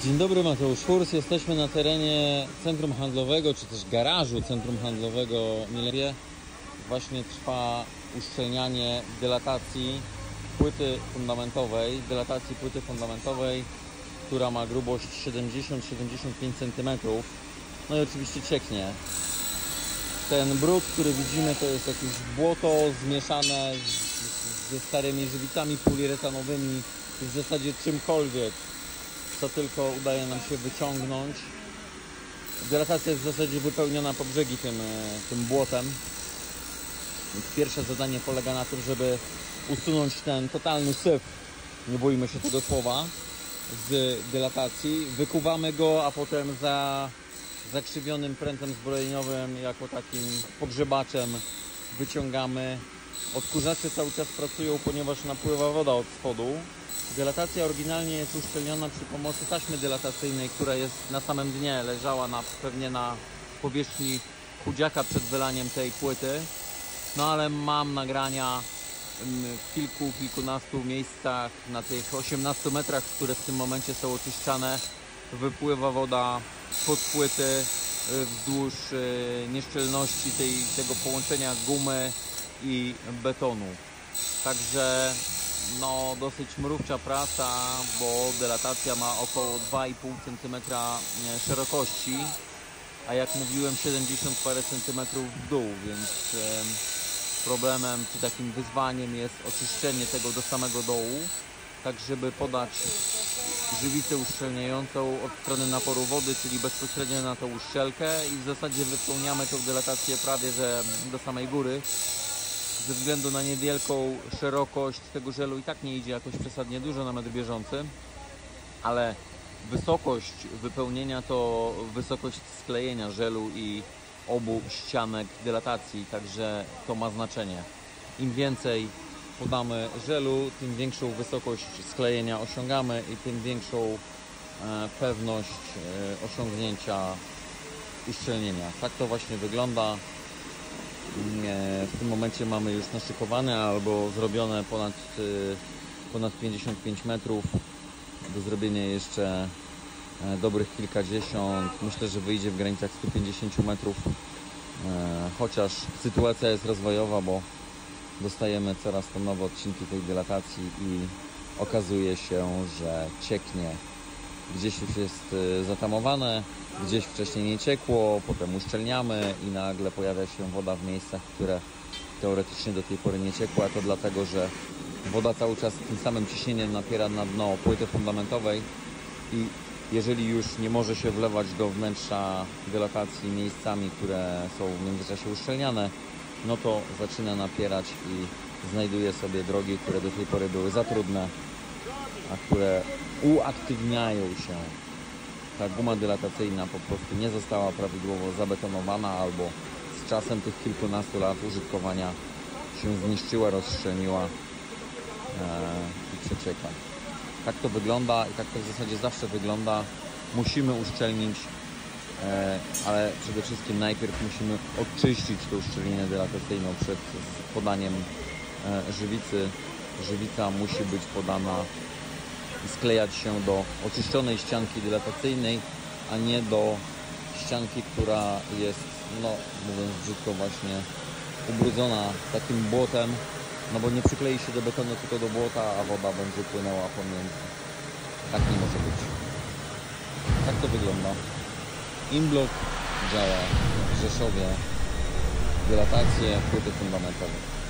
Dzień dobry, Mateusz Furs. Jesteśmy na terenie centrum handlowego, czy też garażu centrum handlowego Milerie. Właśnie trwa uszczelnianie dylatacji płyty fundamentowej, która ma grubość 70-75 cm. No i oczywiście cieknie. Ten brud, który widzimy, to jest jakieś błoto zmieszane ze starymi żywicami poliuretanowymi, w zasadzie czymkolwiek, co tylko udaje nam się wyciągnąć. Dylatacja jest w zasadzie wypełniona po brzegi tym błotem. Więc pierwsze zadanie polega na tym, żeby usunąć ten totalny syf, nie boimy się tego słowa, z dylatacji. Wykuwamy go, a potem za zakrzywionym prętem zbrojeniowym, jako takim pogrzebaczem, wyciągamy. Odkurzacze cały czas pracują, ponieważ napływa woda od spodu. Dylatacja oryginalnie jest uszczelniona przy pomocy taśmy dylatacyjnej, która jest na samym dnie, leżała pewnie na powierzchni chudziaka przed wylaniem tej płyty. No ale mam nagrania w kilkunastu miejscach na tych 18 metrach, które w tym momencie są oczyszczane. Wypływa woda pod płyty wzdłuż nieszczelności tego połączenia gumy i betonu. Także no, dosyć mrówcza praca, bo dylatacja ma około 2,5 cm szerokości, a jak mówiłem 70 parę centymetrów w dół, więc problemem czy takim wyzwaniem jest oczyszczenie tego do samego dołu, tak żeby podać żywicę uszczelniającą od strony naporu wody, czyli bezpośrednio na tą uszczelkę, i w zasadzie wypełniamy tą dylatację prawie że do samej góry. Ze względu na niewielką szerokość tego żelu i tak nie idzie jakoś przesadnie dużo na metr bieżący, ale wysokość wypełnienia to wysokość sklejenia żelu i obu ścianek dylatacji, także to ma znaczenie. Im więcej podamy żelu, tym większą wysokość sklejenia osiągamy i tym większą pewność osiągnięcia uszczelnienia. Tak to właśnie wygląda. W tym momencie mamy już naszykowane albo zrobione ponad 55 metrów. Do zrobienia jeszcze dobrych kilkadziesiąt. Myślę, że wyjdzie w granicach 150 metrów. Chociaż sytuacja jest rozwojowa, bo dostajemy coraz to nowe odcinki tej dylatacji i okazuje się, że cieknie. Gdzieś już jest zatamowane, gdzieś wcześniej nie ciekło, potem uszczelniamy i nagle pojawia się woda w miejscach, które teoretycznie do tej pory nie ciekła. To dlatego, że woda cały czas tym samym ciśnieniem napiera na dno płyty fundamentowej i jeżeli już nie może się wlewać do wnętrza dylatacji miejscami, które są w międzyczasie uszczelniane, no to zaczyna napierać i znajduje sobie drogi, które do tej pory były za trudne, a które uaktywniają się. Ta guma dylatacyjna po prostu nie została prawidłowo zabetonowana albo z czasem tych kilkunastu lat użytkowania się zniszczyła, rozszczelniła i przecieka. Tak to wygląda i tak to w zasadzie zawsze wygląda. Musimy uszczelnić, ale przede wszystkim najpierw musimy oczyścić tę uszczelnienie dylatacyjną przed podaniem żywicy. Żywica musi być podana i sklejać się do oczyszczonej ścianki dylatacyjnej, a nie do ścianki, która jest, no mówiąc brzydko, właśnie ubrudzona takim błotem, no bo nie przyklei się do betonu, tylko do błota, a woda będzie płynęła pomiędzy. Tak nie może być. Tak to wygląda. Imblock działa w Rzeszowie. Dylatacje płyty fundamentowej.